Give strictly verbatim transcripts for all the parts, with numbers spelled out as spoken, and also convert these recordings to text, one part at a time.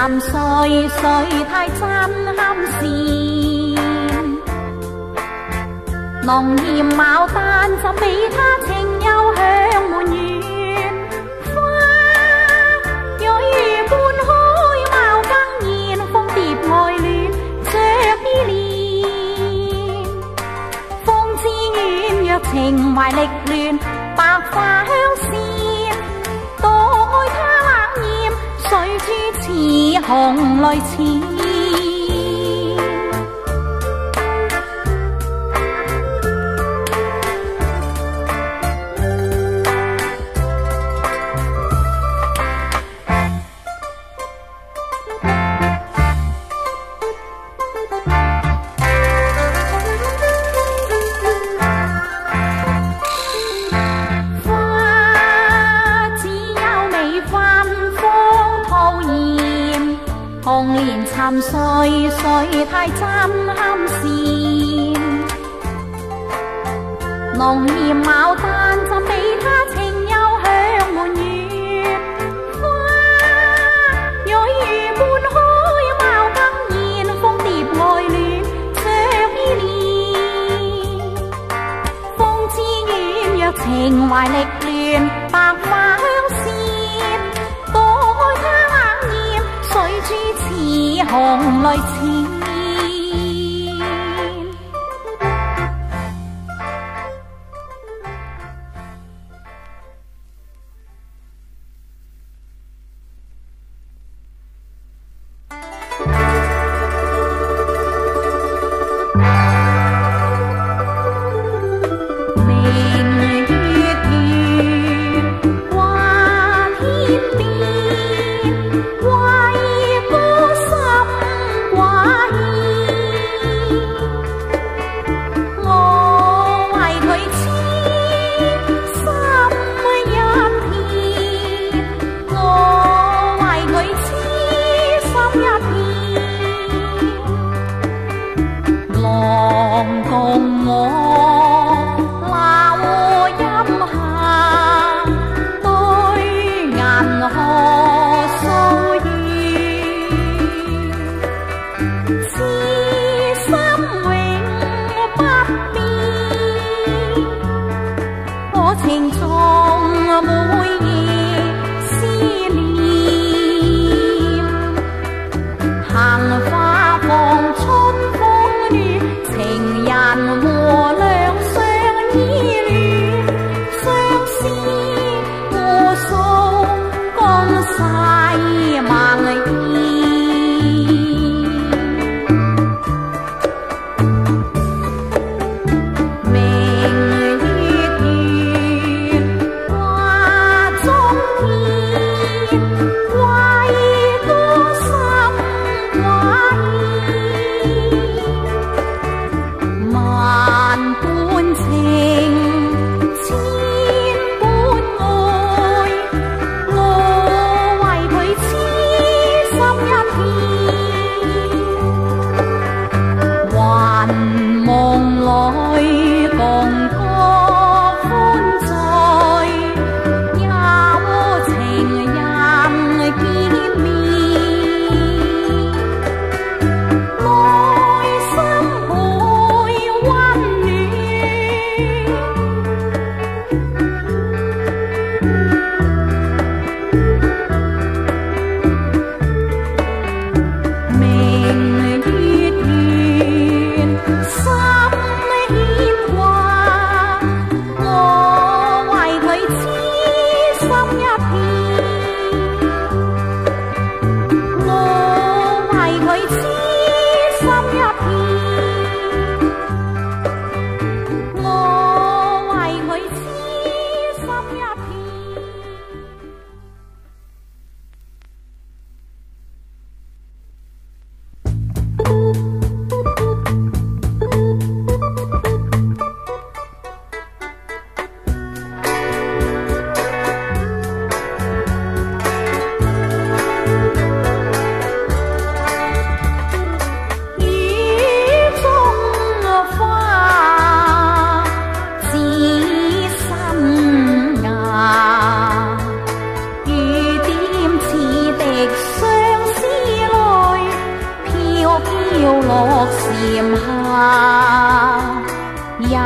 沉睡，睡太真堪羨。濃艷牡丹怎比他情幽香滿園？花蕊半開，貌更艷，蜂蝶愛戀着依戀。風之遠若情懷力亂，白花香線，躲開他冷豔，水珠似紅淚似。紅蓮沉睡，睡太真堪羨。濃艷牡丹怎比他情幽香滿園？花蕊半開，貌更艷，蜂蝶愛戀着依戀。風之遠若情懷力亂，白花香線，躲開他冷豔，水珠似紅淚似。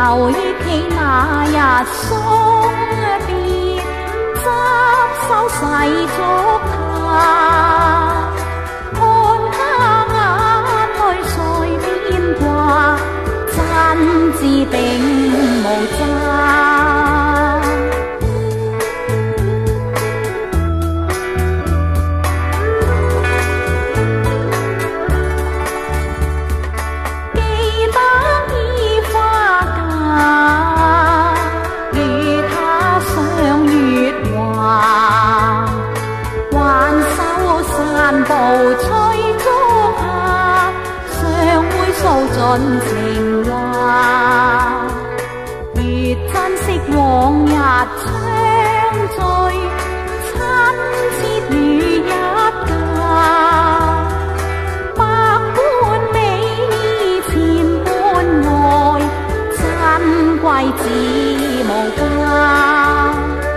又憶起那日送別，執手洗足他，看他眼淚隨便掛，真至定無詐。步吹竹下，尚會訴盡情話，越珍惜往日相聚，親切如一家。百般美意千般愛，珍貴至無價。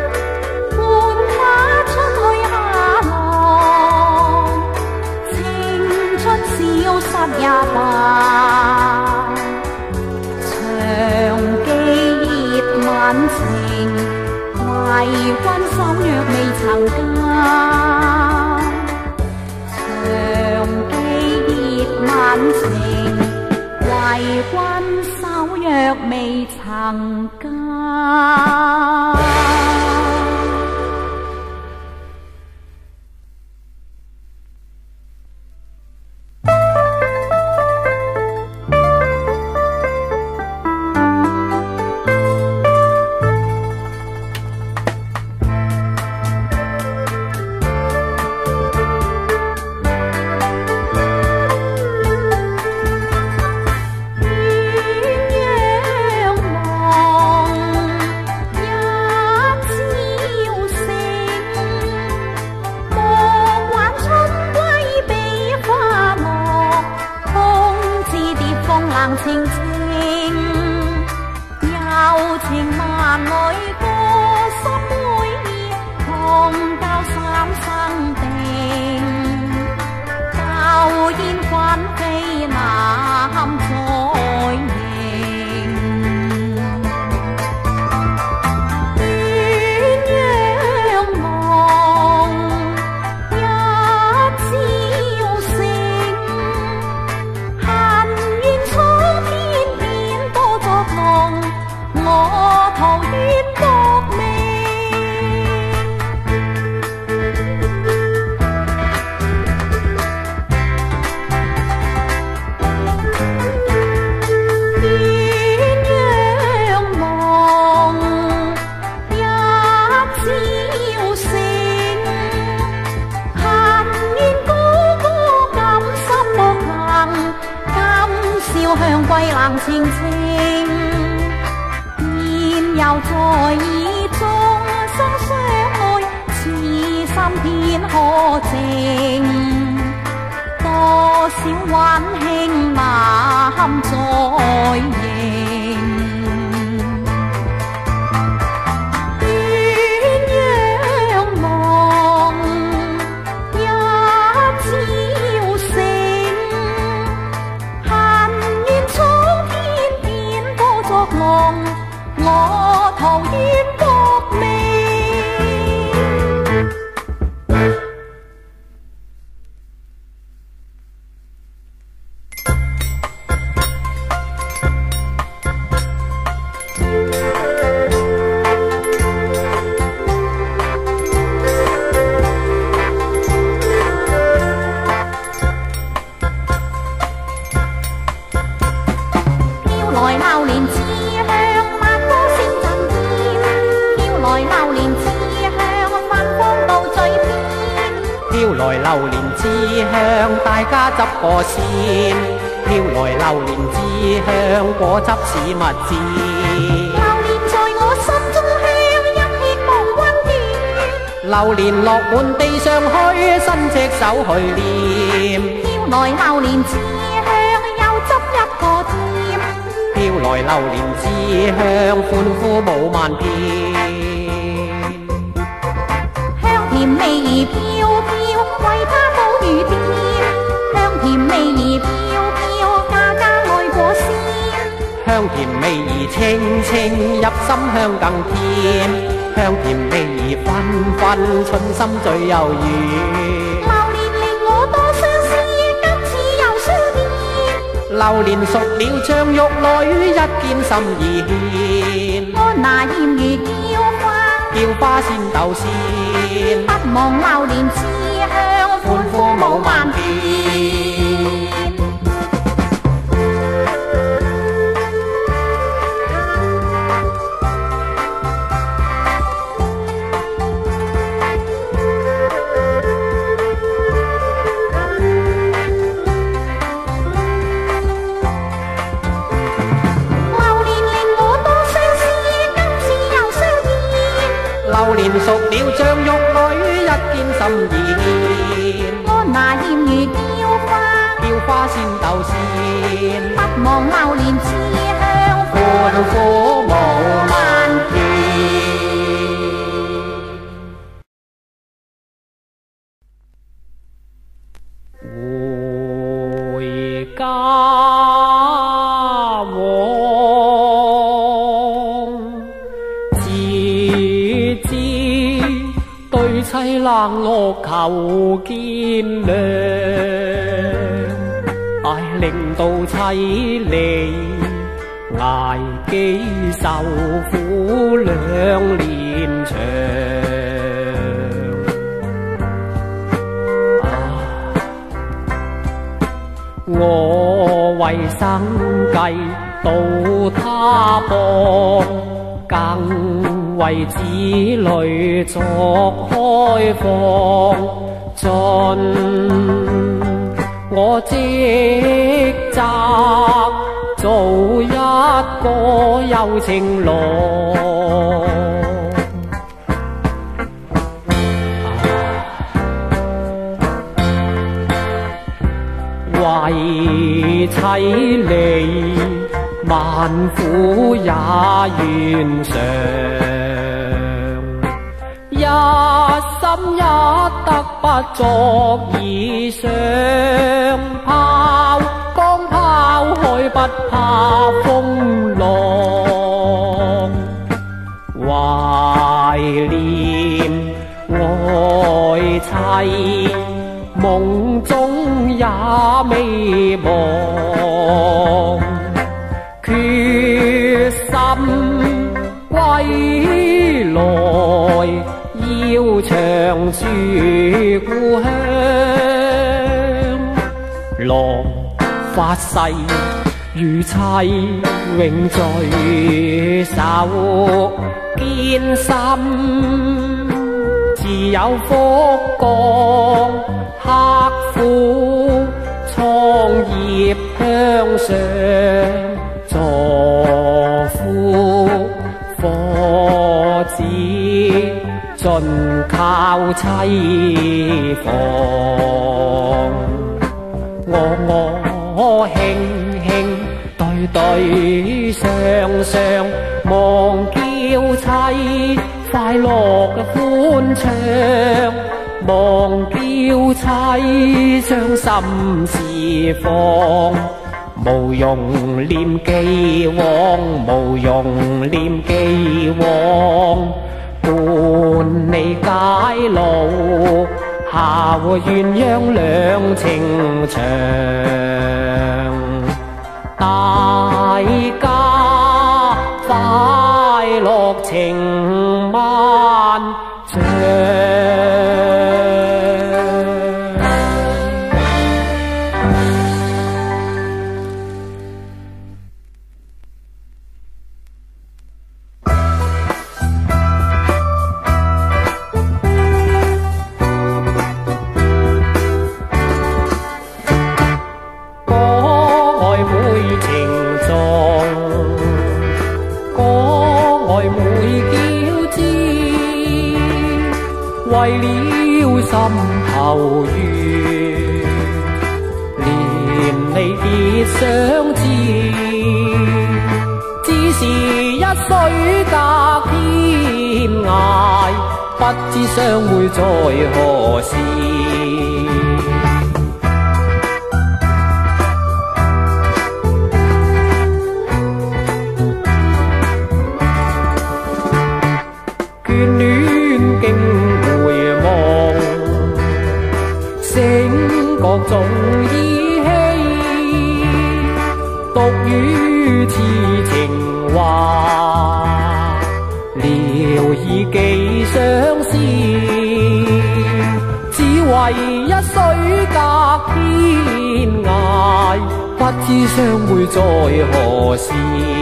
消失也罷，長記熱吻情，為君守約未曾加。長記熱吻情，為君守約未曾加。情情柔情萬里個心會意，同交三生定，舊煙燻飛南再迎，鴛鴦夢一朝醒，恨怨蒼天變多作夢，我徒怨薄命。向歸冷清清，現又在意眾生相愛，此心天可靜，多少溫馨難再認。我徒怨薄命。飄來流連思鄉。飄來榴蓮之香，大家執個先。飄來榴蓮之香，果汁似蜜餞。榴蓮在我心中香，一氣無溫暖。榴蓮落滿地上去，伸隻手去拈。飄來榴蓮之香，又執一個添。飄來榴蓮之香，歡呼舞萬遍。香甜味兒飄飄，為他寶與天。香甜味兒飄飄，家家愛果鮮。 香甜味兒清清，入心香更甜，香甜味兒紛紛，春心最悠遠。 榴蓮令我多相思，今次又相見。 榴蓮熟了像玉女，一見心意牽。 安那豔遇嬌花， 叫花先鬥先， 不忘榴蓮之香，歡呼舞萬遍。 榴蓮熟了像玉女，一見心意牽。 安那豔遇嬌花， 叫花先鬥先， 不忘榴蓮之香， 歡呼舞萬遍。回家凄冷落求見諒，唉令到凄離，捱幾受苦兩年長。啊，我為生計到他邦，更為子女作開放，盡我職責，做一個有情郎。為妻離，萬苦也願償，一心一德不作以上，拋光拋開不怕風浪，懷念愛妻，夢中也未忘，決心歸來，要長駐故鄉。郎發誓與妻永聚首，堅心自有福降，刻苦創業向上，助夫課子盡靠妻房。我我輕輕對對上上，忘叫妻快樂嘅歡暢，忘叫妻將心事放，無用念既往，無用念既往，伴你解勞，下回鴛鴦兩情長，大家快樂情漫長。為了心頭緣，連離別相知，只是一水隔天涯，不知相會在何時。 不知相會在何時。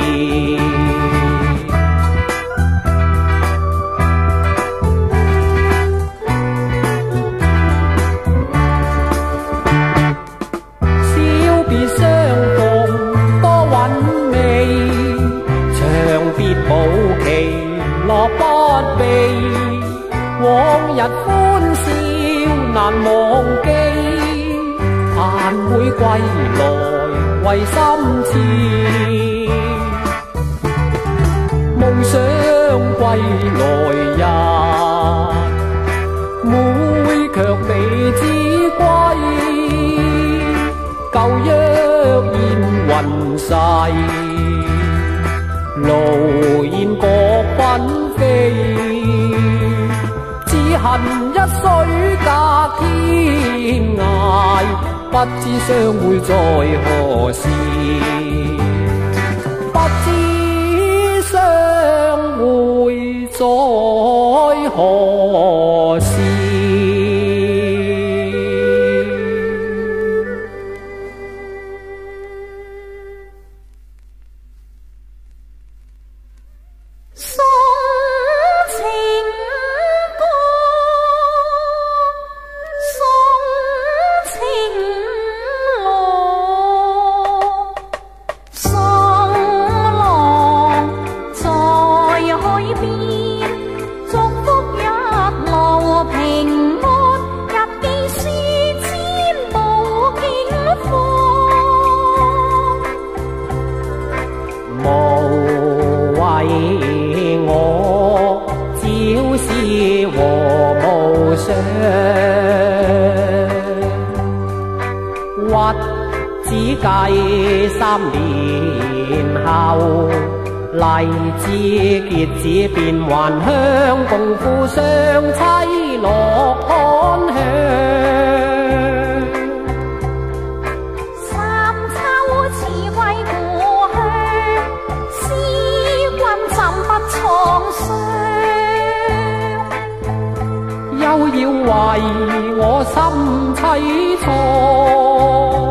小別相逢多韻味，長別無期樂不避。往日歡笑難忘記，盼會歸來為心切。夢想歸來日，每卻未知歸。舊約現雲逝，路煙各紛飛。恨一水隔天涯，不知相會在何時，不知相會在何時。屈指計三年後，荔枝結子變還鄉，共赴上妻樂安鄉。 三秋似歸故鄉，思君怎不創傷？ 又要為我心凄愴。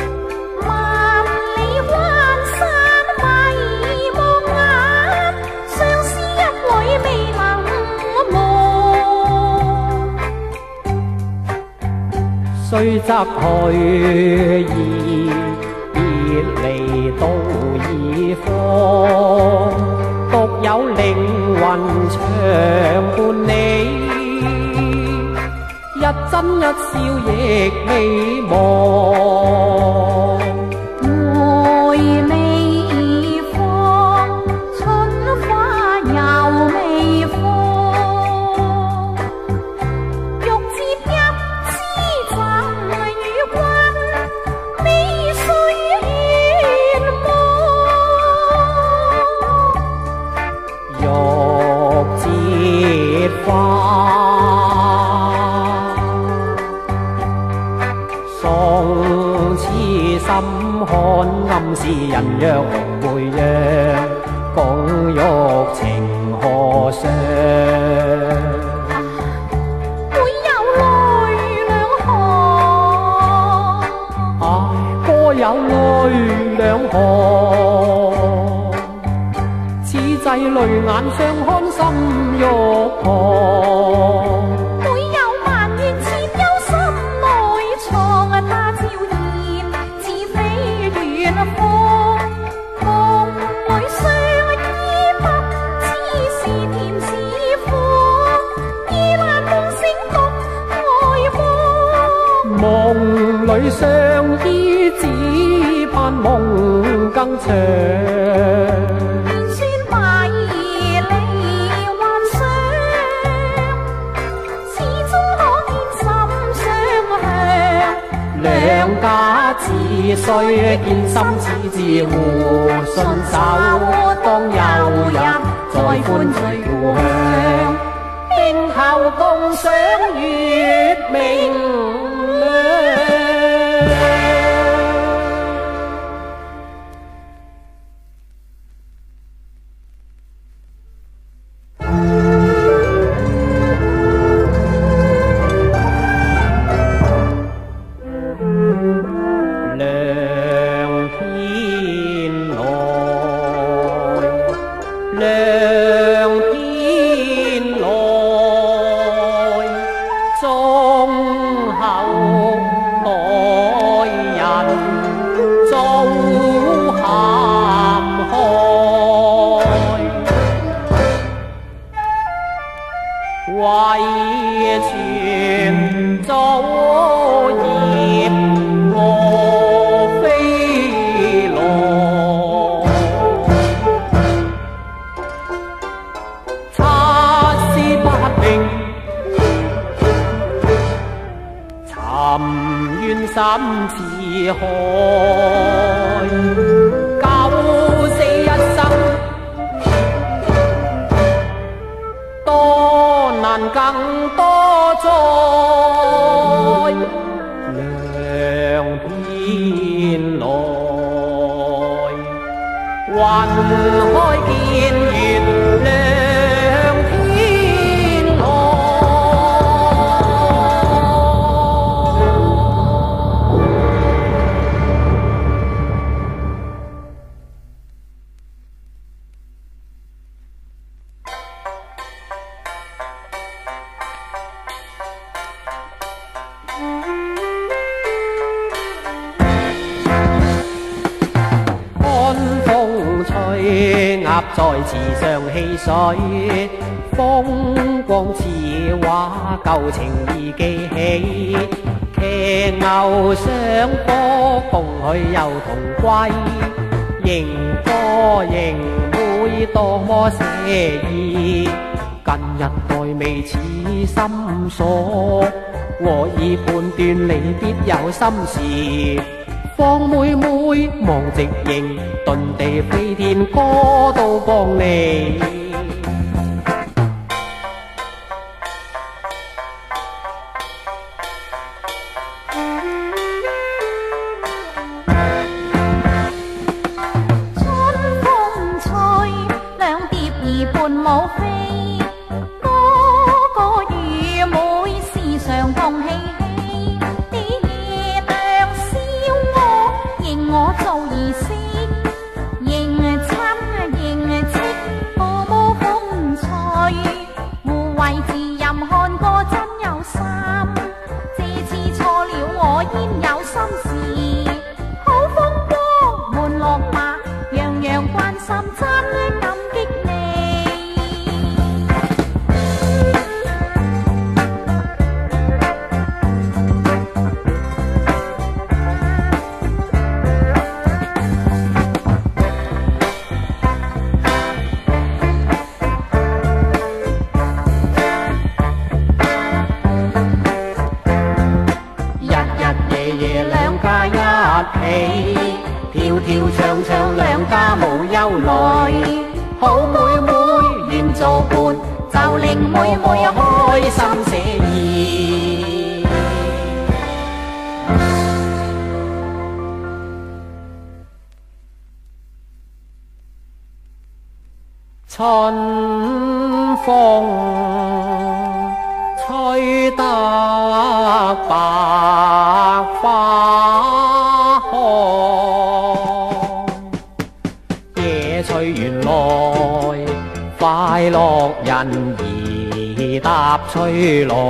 雖則去意，別離都已荒，獨有靈魂長伴你，一真一笑亦未忘。 愛未放，春花又未放，欲接一枝贈與君，未須願望。欲接花送痴心看，暗示人若回讓，共玉情何尚？ 會有淚兩行， 唉，歌有淚兩行，此際淚眼相看心欲狂。夢裏相依，只盼夢更長。 便算敗離幻想，始終可見心相向。 兩家只需見心似自互信守，當有日再歡聚故鄉，並後共賞月明。兩兩天來，終後待人早陷害，遺傳祖業我非來，察是不明，尋怨心似海，九死一生，多難更多災，兩天來，雲開見月兩天來。看風吹，鴨在池上戲水，風光似畫，舊情已記起。騎牛上坡，共許又同歸，迎歌迎妹多麼寫意。近日代未似心所，我已判斷你必有心事。放妹妹望直影，遁地飛天歌都幫你。 春風吹，兩蝶兒伴舞飛，嗰個與妹時常同嬉戲。啲月亮燒我，認我做兒媳，認親認戚，父母風趣，互為自任看過真有心。這次錯了我焉有心事，好風波滿落馬，樣樣關心真感激你。日日夜夜兩家一起，跳跳唱唱兩家無憂慮。好妹妹願做伴，就令妹妹開心寫意。春風吹得百花開，野趣原來快樂人兒踏吹來，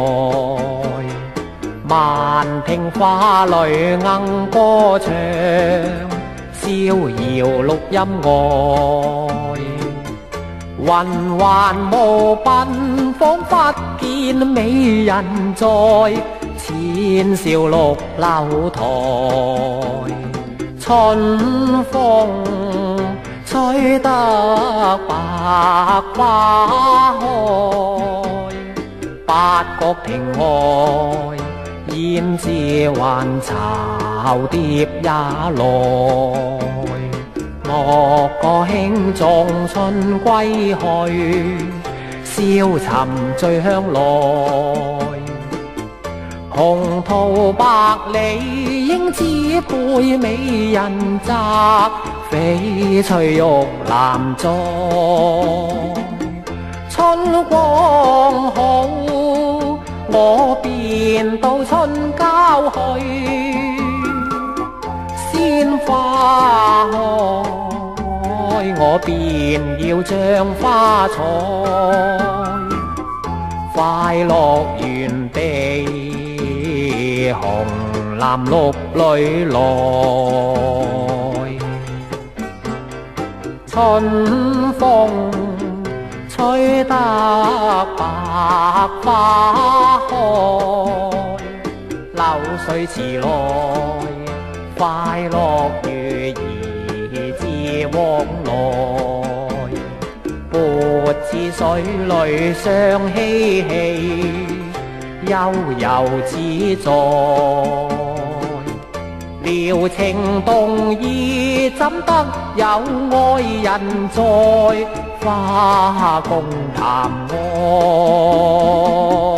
萬聽花蕾鶯歌唱，逍遙錄音樂。雲環無鬢，彷彿見美人在，淺笑綠樓台。春風吹得百花開，八角亭外，燕子還巢蝶也來。莫個輕重春歸去，消沉醉香來。紅桃白李英姿配美人擇，翡翠玉籃載。春光好，我便到春郊去。鮮花開， 我便要將花採，快樂園地紅藍綠裏來，春風吹得百花開，流水池內快樂月兒自往來，撥似水裏相嬉戲，悠悠自在。撩情動意怎得有愛人在，花共談愛。